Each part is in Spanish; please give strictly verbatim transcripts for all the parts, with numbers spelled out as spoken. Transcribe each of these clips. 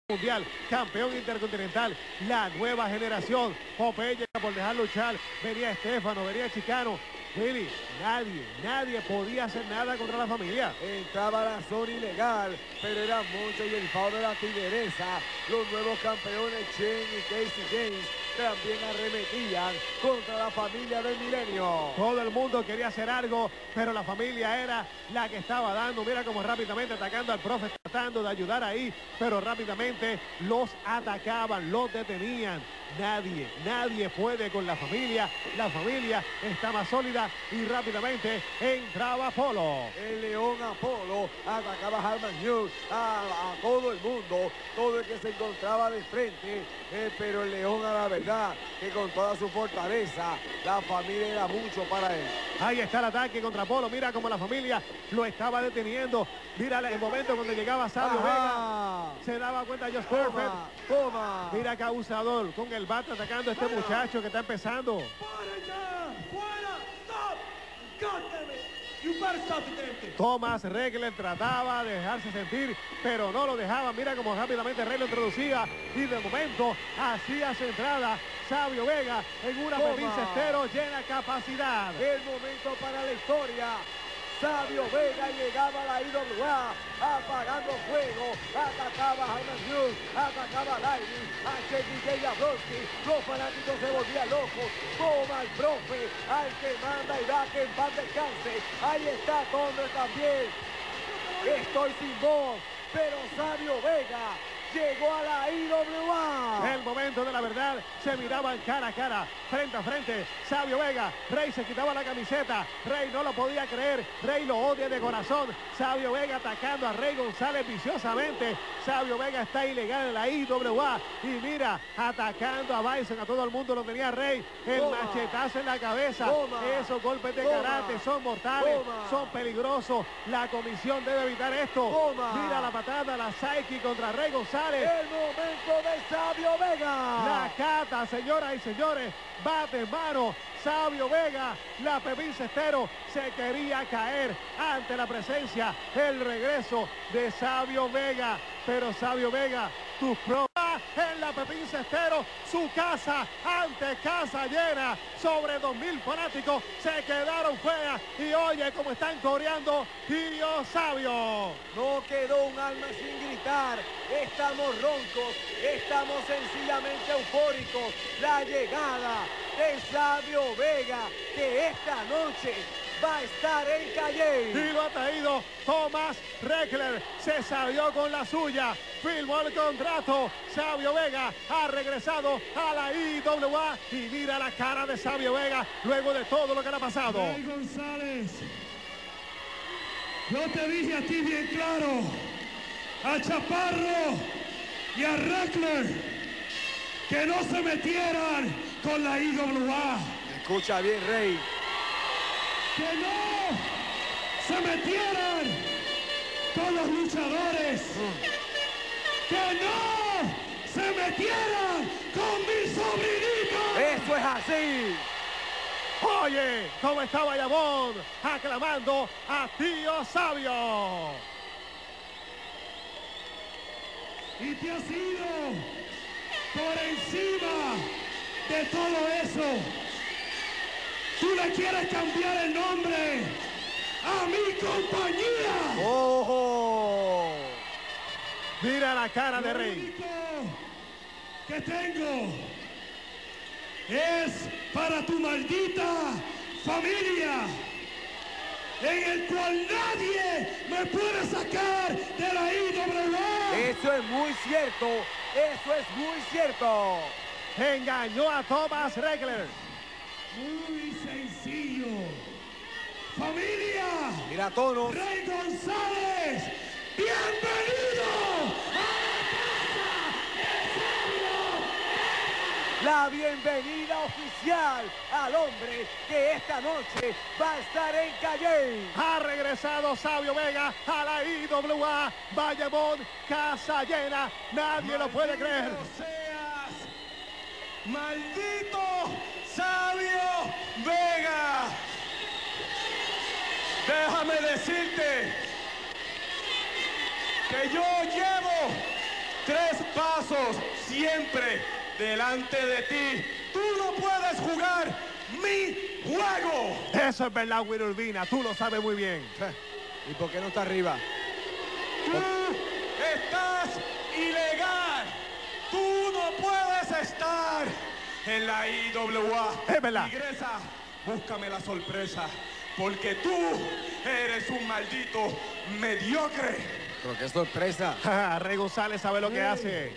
mundial, campeón intercontinental, la nueva generación. Popeye por dejar luchar, venía Estefano, venía Chicano. Willy, nadie, nadie podía hacer nada contra la familia. Entraba la zona ilegal, pero era mucho y el pavo de la tigresa. Los nuevos campeones Chen y Casey James también arremetían contra la familia del milenio. Todo el mundo quería hacer algo, pero la familia era la que estaba dando. Mira cómo rápidamente atacando al profe, tratando de ayudar ahí, pero rápidamente los atacaban, los detenían. Nadie, nadie puede con la familia. La familia está más sólida y rápidamente entraba Apolo. El León Apolo atacaba a Harman Hughes, a, a todo el mundo, todo el que se encontraba de frente, eh, pero el León a la verdad que con toda su fortaleza, la familia era mucho para él. Ahí está el ataque contra Apolo. Mira cómo la familia lo estaba deteniendo. Mira el momento cuando llegaba Savio Vega. Se daba cuenta Just Perfect. Toma. Mira qué abusador con el bate atacando a este Fuera. muchacho que está empezando. ¡Fuera ya! ¡Fuera! ¡Stop! God damn it! You better stop the damn thing. Thomas Regler trataba de dejarse sentir, pero no lo dejaba. Mira cómo rápidamente Rey lo introducía y de momento hacía su entrada Savio Vega en una Pepín Cestero llena capacidad. El momento para la historia. Savio Vega llegaba a la I W A apagando fuego, atacaba a Harman Hughes, atacaba a Lightning, a Chicky y a Brodsky. Los fanáticos se volvían locos. Toma al profe, al que manda y da que en paz descanse. Ahí está Thunder también. Estoy sin voz, pero Savio Vega llegó a la I W A. El momento de la verdad, se miraban cara a cara, frente a frente. Savio Vega, Rey se quitaba la camiseta. Rey no lo podía creer. Rey lo odia de corazón. Savio Vega atacando a Rey González viciosamente. Savio Vega está ilegal en la I W A. Y mira, atacando a Bison, a todo el mundo lo tenía Rey. El Toma. machetazo en la cabeza. Toma. Esos golpes de Toma. karate son mortales, Toma. son peligrosos. La comisión debe evitar esto. Toma. Mira la patada, la Psyche contra Rey González. El momento de Savio Vega. La cata, señoras y señores, bate en mano. Savio Vega, la Pepín Cestero, se quería caer ante la presencia, el regreso de Savio Vega. Pero Savio Vega, tus pruebas en la Pepín Cestero, su casa ante casa llena, sobre dos mil fanáticos se quedaron fuera. Y oye cómo están coreando Tío Savio. No quedó un alma sin gritar. Estamos roncos, estamos sencillamente eufóricos. La llegada de Savio Vega, que esta noche va a estar en Calle. Y lo ha traído Thomas Regler. Se salió con la suya. Firmó el contrato. Savio Vega ha regresado a la I W A. Y mira la cara de Savio Vega luego de todo lo que le ha pasado. Rey González, yo te dije a ti bien claro, a Chaparro y a Regler, que no se metieran con la I W A. Escucha bien, Rey. Que no se metieran con los luchadores. Que no se metieran con mi sobrinito. Eso es así. Oye, cómo está Bayamón aclamando a Tío Savio. Y te has ido por encima de todo eso. Tú le quieres cambiar el nombre a mi compañía. ¡Ojo! Mira la cara de Lo Rey. único que tengo es para tu maldita familia, en el cual nadie me puede sacar de la I W A. Eso es muy cierto. Eso es muy cierto. Engañó a Thomas Regler. Muy sencillo. Familia. Mira tonos. Rey González, bienvenido a la casa de Savio. La bienvenida oficial al hombre que esta noche va a estar en Calle. Ha regresado Savio Vega a la I W A. Bayamón, casa llena. Nadie lo puede creer. Seas, maldito Savio Vega. Déjame decirte que yo llevo tres pasos siempre delante de ti. Tú no puedes jugar mi juego. Eso es verdad, Willy Urbina, tú lo sabes muy bien. ¿Y por qué no está arriba? Tú estás ilegal. Tú no puedes estar en la I W A. Es verdad. Tigresa, búscame la sorpresa, porque tú eres un maldito mediocre. Pero qué sorpresa. Rey González sabe lo que Hey. hace.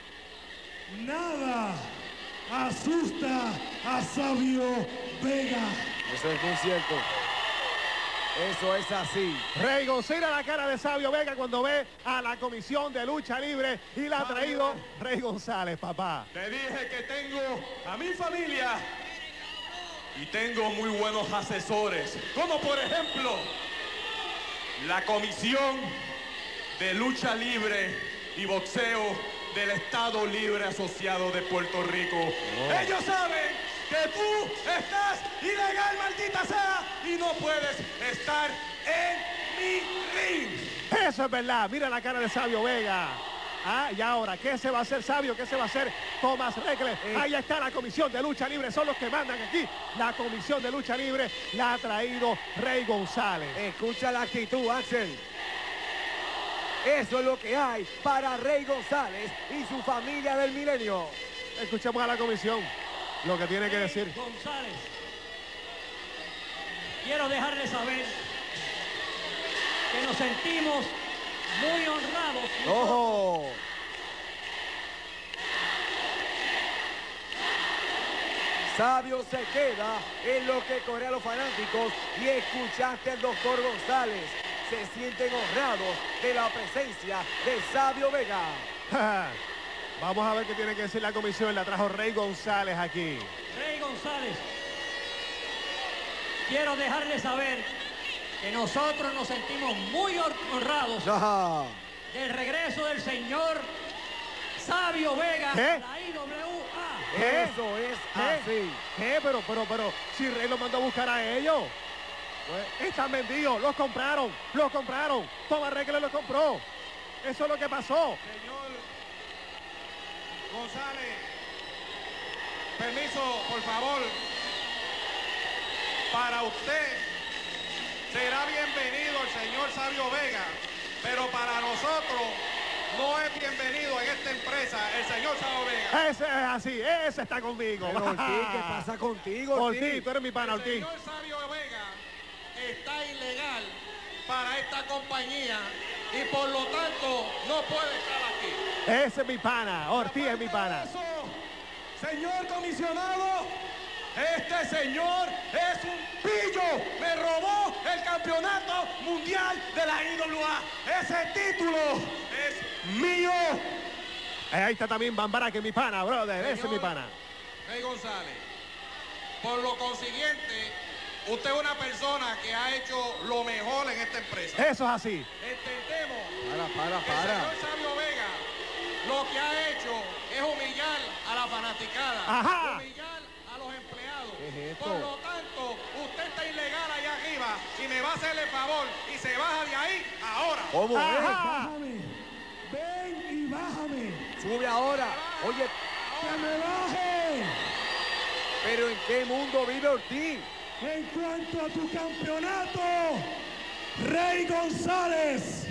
Nada asusta a Savio Vega. Eso es muy cierto. Eso es así. Rey González, la cara de Savio Vega cuando ve a la comisión de lucha libre y la ha traído Rey González, papá. Te dije que tengo a mi familia y tengo muy buenos asesores, como por ejemplo la Comisión de Lucha Libre y Boxeo del Estado Libre Asociado de Puerto Rico. Oh. Ellos saben que tú estás ilegal, maldita sea, y no puedes estar en mi ring. Eso es verdad. Mira la cara de Savio Vega. Ah, y ahora, ¿qué se va a hacer Savio? ¿Qué se va a hacer Tomás Reckler? Eh. Ahí está la comisión de lucha libre. Son los que mandan aquí. La comisión de lucha libre la ha traído Rey González. Escucha la actitud, Axel. Eso es lo que hay para Rey González y su familia del milenio. Escuchemos a la comisión lo que tiene que decir. González, quiero dejarles saber que nos sentimos muy honrados. ¡Ojo! Savio se queda en lo que corre a los fanáticos y escuchaste al doctor González. Se sienten honrados de la presencia de Savio Vega. Vamos a ver qué tiene que decir la comisión. La trajo Rey González aquí. Rey González, quiero dejarles saber que nosotros nos sentimos muy honrados Ajá. del regreso del señor Savio Vega ¿Qué? a la I W A. ¿Qué? Eso es ¿Qué? así. ¿Qué? Pero, pero, pero, si Rey los mandó a buscar a ellos. Pues, están vendidos, los compraron, los compraron. Tomás Reckler los compró. Eso es lo que pasó. Señor González, permiso, por favor. Para usted será bienvenido el señor Savio Vega, pero para nosotros no es bienvenido en esta empresa el señor Savio Vega. Ese es así, ese está conmigo. Pero Ortiz, ¿qué pasa contigo, Ortiz? Ortiz, tú eres mi pana, El Ortiz. señor Savio Vega está ilegal para esta compañía y por lo tanto no puede estar aquí. Ese es mi pana, Ortiz es mi pana. Eso, señor comisionado, este señor es un pillo. Me robó el campeonato mundial de la I W A. Ese título es mío. Ahí está también Bambara, que es mi pana, brother. Señor Ese es mi pana. Rey González, por lo consiguiente, usted es una persona que ha hecho lo mejor en esta empresa. Eso es así. Entendemos Para, para, que el para. señor Savio Vega lo que ha hecho es humillar a la fanaticada, Ajá. humillar a los empleados. ¿Qué es esto? Por lo tanto, usted está ilegal allá arriba y me va a hacer el favor y se baja de ahí ahora. ¿Cómo es? Ajá. Bájame, ven y bájame, Sube ahora. Oye, que me baje. pero ¿en qué mundo vive Ortiz? En cuanto a tu campeonato, Rey González,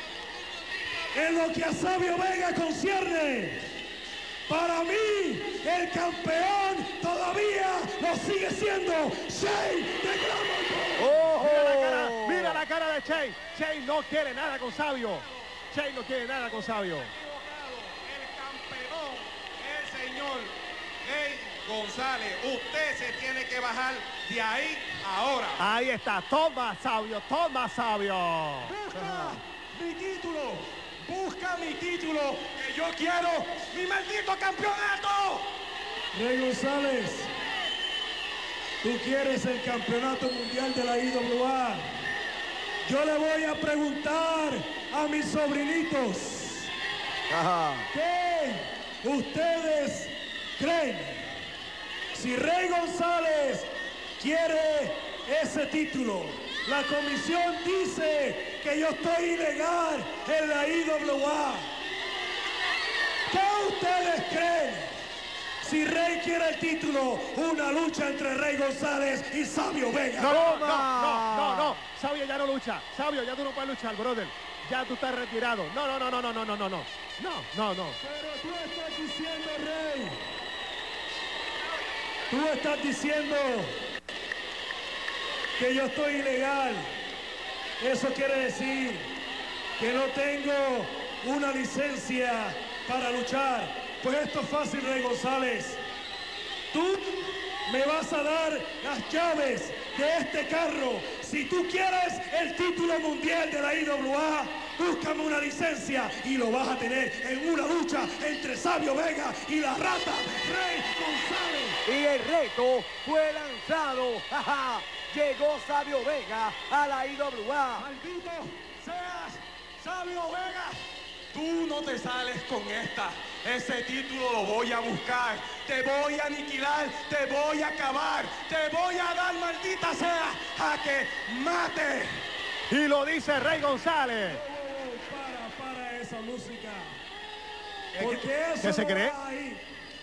en lo que a Savio Vega concierne, para mí el campeón todavía lo sigue siendo Shane de Glamour. ¡Ojo! Mira la cara, mira la cara de Shane. Shane no quiere nada con Savio. Shane no quiere nada con Savio. El campeón, el señor Rey González. Usted se tiene que bajar de ahí ahora. Ahí está, toma Savio, toma Savio. Busca mi título, busca mi título, que yo quiero mi maldito campeonato. Rey González, tú quieres el campeonato mundial de la I W A. Yo le voy a preguntar a mis sobrinitos, Ajá. ¿qué ustedes creen? Si Rey González quiere ese título, la comisión dice que yo estoy ilegal en la I W A. ustedes creen? Si Rey quiere el título, una lucha entre Rey González y Savio Vega. No, no, no, no, no, no. Savio ya no lucha. Savio, ya tú no puedes luchar, brother. Ya tú estás retirado. No, no, no, no, no, no, no, no, no. No, no, no. Pero tú estás diciendo, Rey. Tú estás diciendo que yo estoy ilegal. Eso quiere decir que no tengo una licencia para luchar. Pues esto es fácil, Rey González. Tú me vas a dar las llaves de este carro. Si tú quieres el título mundial de la I W A, búscame una licencia y lo vas a tener en una lucha entre Savio Vega y la rata Rey González. Y el reto fue lanzado. ¡Ja, Llegó Savio Vega a la I W A. Maldito seas, Savio Vega. Tú no te sales con esta. Ese título lo voy a buscar. Te voy a aniquilar. Te voy a acabar. Te voy a dar, maldita sea, a que mate. Y lo dice Rey González. Oh, para, para esa música. Porque eso ¿Qué se no cree? va ahí.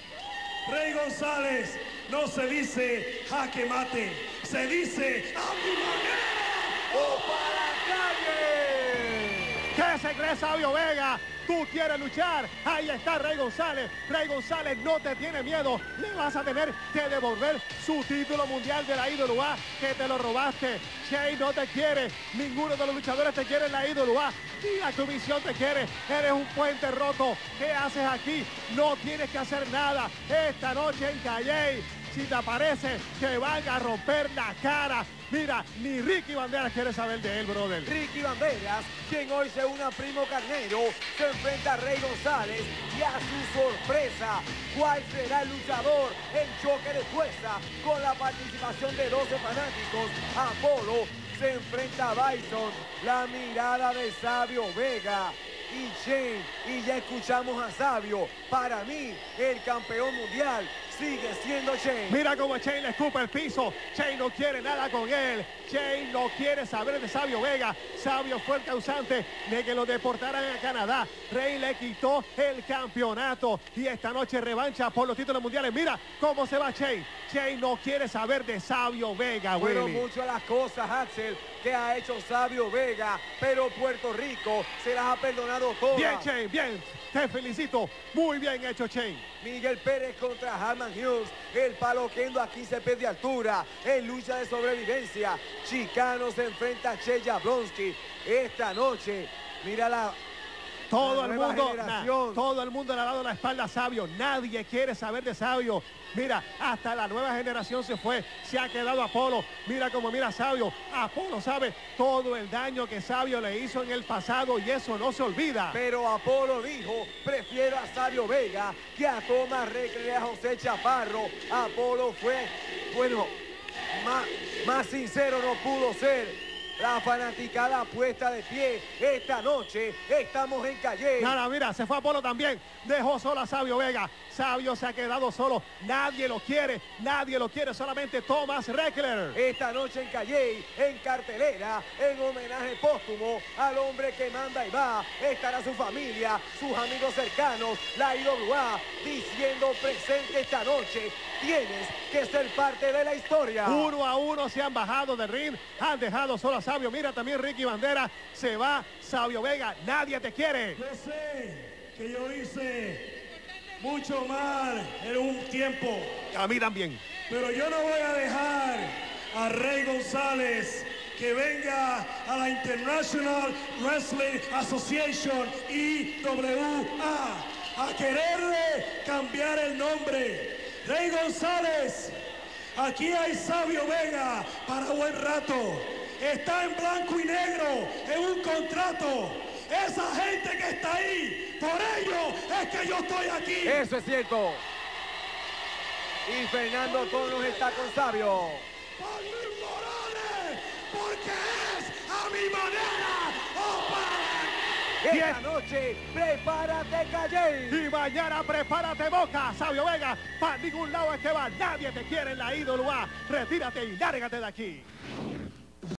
Rey González no se dice jaque mate. Se dice a mi manera. ¡Oh, para la calle! ¿Qué se cree Savio Vega? Tú quieres luchar. Ahí está Rey González. Rey González no te tiene miedo. Le vas a tener que devolver su título mundial de la I W A que te lo robaste. Shane no te quiere. Ninguno de los luchadores te quiere en la I W A. Ni la comisión te quiere. Eres un puente roto. ¿Qué haces aquí? No tienes que hacer nada. Esta noche en Calle, si te aparece, te van a romper la cara. Mira, ni Ricky Banderas quiere saber de él, brother. Ricky Banderas, quien hoy se une a Primo Carnero, se enfrenta a Rey González y a su sorpresa, ¿cuál será el luchador? El choque de fuerza con la participación de doce fanáticos. Apolo se enfrenta a Bison, la mirada de Savio Vega y Shane, y ya escuchamos a Savio. Para mí, el campeón mundial sigue siendo Shane. Mira cómo Shane le escupa el piso. Shane no quiere nada con él. Shane no quiere saber de Savio Vega. Savio fue el causante de que lo deportaran a Canadá. Rey le quitó el campeonato y esta noche revancha por los títulos mundiales. Mira cómo se va Shane. Shane no quiere saber de Savio Vega, Fueron Willy. muchas las cosas, Axel, que ha hecho Savio Vega, pero Puerto Rico se las ha perdonado todas. Bien, Shane, bien. Te felicito. Muy bien hecho, Shane. Miguel Pérez contra Harman Hughes. El paloquendo aquí se pierde altura. En lucha de sobrevivencia, Chicano se enfrenta a Che Jablonski. Esta noche, mira la... Todo La el nueva mundo, generación. na, todo el mundo le ha dado la espalda a Savio. Nadie quiere saber de Savio. Mira, hasta la nueva generación se fue. Se ha quedado Apolo. Mira cómo mira Savio. Apolo sabe todo el daño que Savio le hizo en el pasado y eso no se olvida. Pero Apolo dijo, prefiero a Savio Vega que a Tomás Recre y a José Chaparro. Apolo fue, bueno, más, más sincero no pudo ser. La fanaticada puesta de pie. Esta noche estamos en Calle. Nada, mira, se fue Apolo también. Dejó solo a Savio Vega. Savio se ha quedado solo. Nadie lo quiere. Nadie lo quiere. Solamente Thomas Reckler. Esta noche en Calle, en cartelera, en homenaje póstumo al hombre que manda y va, estará su familia, sus amigos cercanos, la I W A, diciendo presente esta noche. Tienes que ser parte de la historia. Uno a uno se han bajado del ring. Han dejado solo a Savio. Mira también Ricky Banderas. Se va Savio Vega. Nadie te quiere. Yo sé que yo hice mucho mal en un tiempo, A mí también. pero yo no voy a dejar a Rey González que venga a la International Wrestling Association I W A a quererle cambiar el nombre. Rey González, aquí hay Savio Vega para buen rato. Está en blanco y negro en un contrato. Esa gente que está ahí, por ello es que yo estoy aquí. Eso es cierto. Y Fernando Tonos está con Savio. Por mis morales, porque es a mi manera. ¡Oh, para! Esta noche, prepárate, Calle. Y mañana prepárate, Boca. Savio Vega, para ningún lado es que va. Nadie te quiere en la I W A. Retírate y lárgate de aquí.